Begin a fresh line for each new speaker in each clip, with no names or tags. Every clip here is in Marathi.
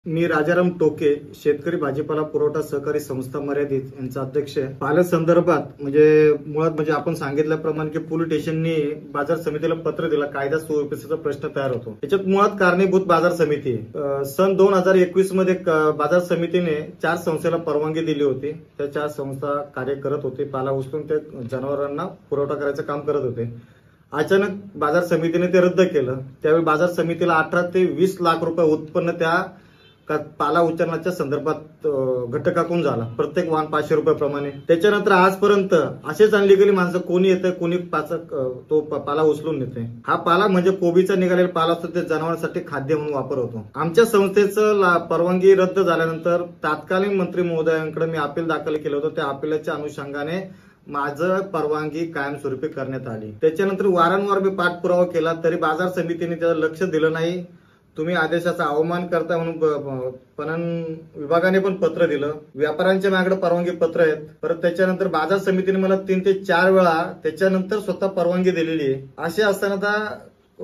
मी राजाराम टोके, शेतकरी भाजीपाला पुरवठा सहकारी संस्था मर्यादित यांचा अध्यक्ष आहे। पालक संदर्भात मुळात आपण सांगितल्याप्रमाणे की पोलीस स्टेशननी बाजार समितीला पत्र दिला, कायदा सुव्यवस्थेचा प्रश्न तयार होतो। त्याच्यात मुळात कारणीभूत बाजार समिती आहे। सन 2021 मध्ये बाजार समितीने 4 संस्थेला परवानगी दिली होती। त्या 4 संस्था कार्य करत होते, पाला उचलून ते जनावरांना पुरवठा करायचं काम करत होते। अचानक बाजार समितीने ते रद्द केलं। त्यावेळी बाजार समितीला 18 ते 20 लाख रुपये उत्पन्न त्या पाला उचलण्याच्या संदर्भात घटकाकडून झाला, प्रत्येक वाहन 500 रुपये प्रमाणे। त्याच्यानंतर आजपर्यंत असेच अनलिगली माणसं कोणी येतं, कोणी तो पाला उचलून नेते। हा पाला म्हणजे कोबीचा निघालेला पाला असतो, ते जनावरांसाठी खाद्य म्हणून वापर होतो। आमच्या संस्थेचं परवानगी रद्द झाल्यानंतर तत्कालीन मंत्री महोदयांकडे मी अपील दाखल केलं होतं। त्या अपिलाच्या अनुषंगाने माझं परवानगी कायमस्वरूपी करण्यात आली। त्याच्यानंतर वारंवार मी पाठपुरावा केला, तरी बाजार समितीने त्याला लक्ष दिलं नाही। तुम्ही आदेशाचा अवमान करता म्हणून पणन विभागाने पण पत्र दिलं, व्यापाऱ्यांच्या माझ्याकडे परवानगी पत्र आहेत। परत त्याच्यानंतर बाजार समितीने मला 3 ते 4 वेळा त्याच्यानंतर स्वतः परवानगी दिलेली आहे। असे असताना आता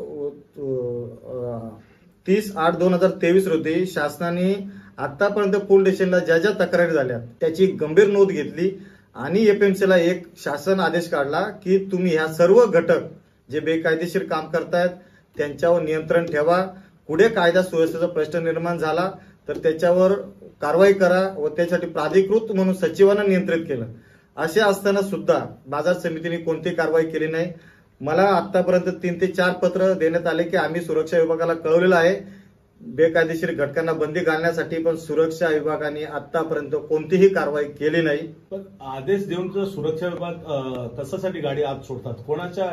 30/8/2023 रोजी शासनाने आतापर्यंत पोलीस स्टेशनला ज्या ज्या तक्रारी झाल्या त्याची गंभीर नोंद घेतली आणि एपीएमसीला एक शासन आदेश काढला की तुम्ही ह्या सर्व घटक जे बेकायदेशीर काम करतायत त्यांच्यावर नियंत्रण ठेवा। पुढे कायदा सुव्यवस्थेचा प्रश्न निर्माण झाला तर त्याच्यावर कारवाई करा व त्यासाठी प्राधिकृत म्हणून सचिवांना नियंत्रित केलं। असे असताना सुद्धा बाजार समितीने कोणती कारवाई केली नाही। मला आतापर्यंत 3 ते 4 पत्र देण्यात आले की आम्ही सुरक्षा विभागाला कळवलेलं आहे बेकायदेशीर घटकांना बंदी घालण्यासाठी, पण सुरक्षा विभागाने आतापर्यंत कोणतीही कारवाई केली नाही।
पण आदेश देऊन सुरक्षा विभाग कशासाठी गाडी आत सोडतात, कोणाच्या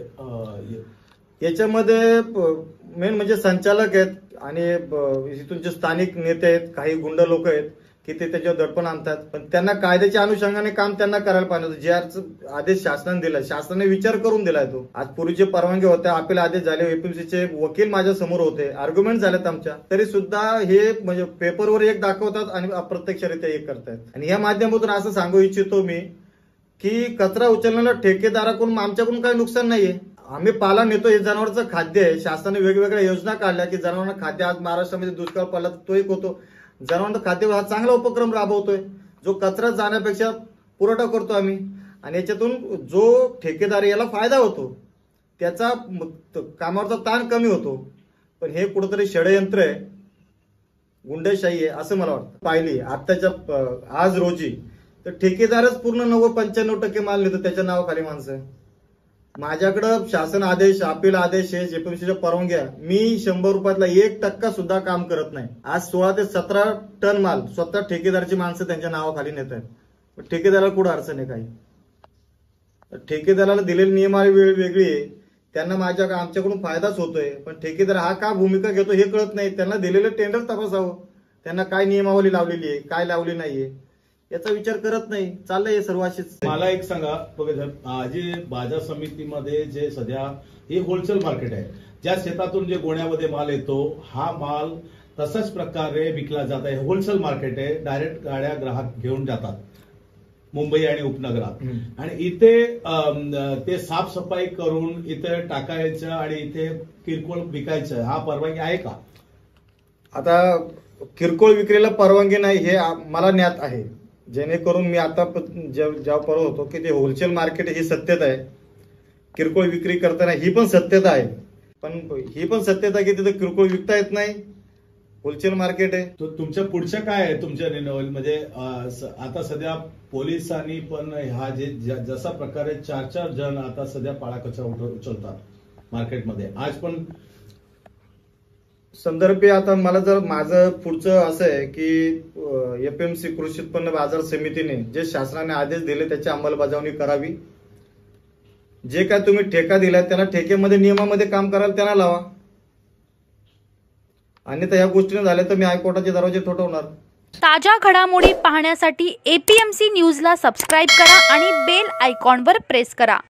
याच्यामध्ये मेन म्हणजे संचालक आहेत आणि इथून जे स्थानिक नेते आहेत, काही गुंड लोक आहेत की ते त्याच्यावर दडपण आणतात। पण त्यांना कायद्याच्या अनुषंगाने काम त्यांना करायला पाहिजे होतं। जे आदेश शासनाने दिला, शासनाने विचार करून दिलाय तो। आज पूर्वीचे परवानगी होत्या, अपील आदेश झाले, एपीएमसीचे वकील माझ्या समोर होते, आर्ग्युमेंट झालेत आमच्या, तरी सुद्धा हे म्हणजे पेपरवर एक दाखवतात आणि अप्रत्यक्षरित्या एक करतायत। आणि या माध्यमातून असं सांगू इच्छितो मी की कचरा उचलण्याला ठेकेदाराकडून आमच्याकडून काही नुकसान नाहीये। आम्ही पाला नेतो, हे जनावरांचं खाद्य आहे। शासनाने वेगवेगळ्या योजना काढल्या की जनावरांना खाद्य, आज महाराष्ट्रामध्ये दुष्काळ पडला तो एक होतो, जनावरांना खाद्य हा चांगला उपक्रम राबवतोय, जो कचरा जाण्यापेक्षा पुरवठा करतो आम्ही। आणि याच्यातून जो ठेकेदार याला फायदा होतो, त्याचा कामावरचा ताण कमी होतो। पण हे कुठेतरी षडयंत्र आहे, गुंडशाही आहे असं मला वाटतं। पाहिली आताच्या आज रोजी तर ठेकेदारच पूर्ण 90-95% माल नेतो, त्याच्या नावाखाली माणसं। माझ्याकडं शासन आदेश, अपील आदेश आहे, एपीएमसीच्या परवानग्या, मी 100 रुपयातला 1% सुद्धा काम करत नाही। आज 16 ते 17 टन माल स्वतः ठेकेदारची माणसं त्यांच्या नावाखाली नेत आहेत। ठेकेदाराला कुठं अडचण आहे काही? ठेकेदाराला दिलेली नियमावली वेगळी आहे, त्यांना आमच्याकडून फायदाच होतोय। पण ठेकेदार हा का भूमिका घेतो हे कळत नाही। त्यांना दिलेलं टेंडर तपासावं, त्यांना काय नियमावली लावलेली आहे, काय लावली नाहीये याचा विचार करत नाही, चाललंय सर्व अशीच।
मला एक सांगा, जे बाजार समितीमध्ये जे सध्या हे होलसेल मार्केट आहे, ज्या शेतातून जे गोण्यामध्ये माल येतो हा माल तसाच प्रकारे विकला जात आहे। होलसेल मार्केट आहे, डायरेक्ट गाड्या ग्राहक घेऊन जातात मुंबई आणि उपनगरात, आणि इथे ते साफसफाई करून इथे टाकायचं आणि इथे किरकोळ विकायचं, हा परवानगी आहे का?
आता किरकोळ विक्रीला परवानगी नाही हे मला ज्ञात आहे, जेणेकरून मी आता जेव्हा परत होतो की ते होलसेल मार्केट ही सत्यता आहे, किरकोळ विक्री करताना ही पण सत्यता आहे। पण ही पण सत्यता की तिथे किरकोळ विकता येत नाही, होलसेल मार्केट आहे।
तो तुमच्या पुढच्या काय आहे तुमच्या म्हणजे आता सध्या पोलिसांनी पण हा जे जसा प्रकारे 4 जण आता सध्या पाळा कचरा उचलतात मार्केटमध्ये, आज पण संदर्भी आता मला जर माझं पुढचं असं आहे की एपीएमसी कृषी उत्पन्न बाजार समितीने जे शासनाने आदेश दिले त्याची अंमलबजावणी करावी। जे काय तुम्ही ठेका दिलाय त्यांना ठेकेमध्ये नियमामध्ये काम करायला त्यांना लावा, अन्यथा या गोष्टीने झाल्या तर मी हायकोर्टाचे दरवाजे ठोठावणार।
ताज्या घडामोडी पाहण्यासाठी एपीएमसी न्यूजला सबस्क्राईब करा आणि बेल आयकॉनवर प्रेस करा।